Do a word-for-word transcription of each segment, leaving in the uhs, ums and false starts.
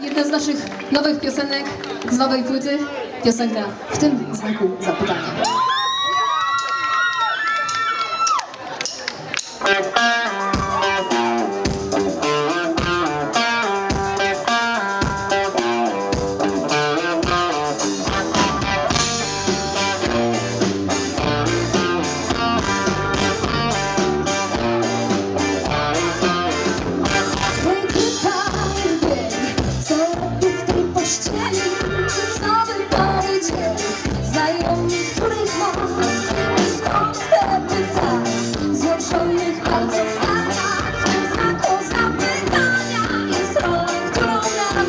Jedna z naszych nowych piosenek z nowej płyty, piosenka w tym znaku zapytania. Znajomi, których mam, skąd te pytania złączonych palców stania, w tym znaku zapytania jest rola, którą nam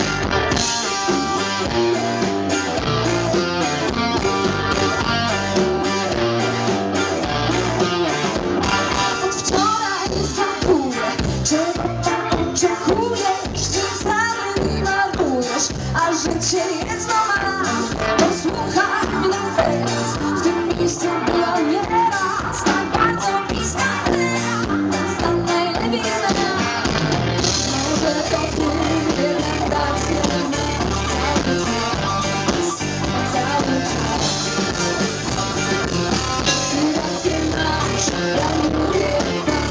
od wczoraj zakuję, czego tak oczekujesz, tym samym nie marnujesz, a życie jedno ma. Posłuchaj mnie teraz, w tym miejscu była nieraz, tak bardzo bliska teraz, tam najlepiej zna. Może to ty, jednak rację cały czas, cały czas. Ty rację masz, ja mówię tak.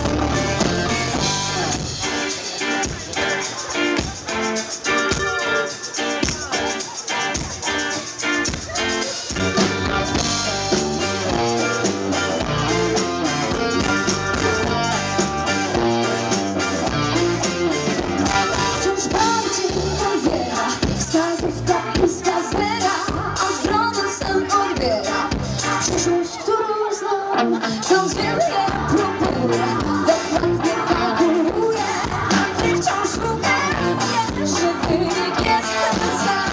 Przyszłość, którą znam, wciąż wiele próbuję, dokładnie kalkuluję, a ty wciąż szukasz, wiesz, że wynik jest ten sam.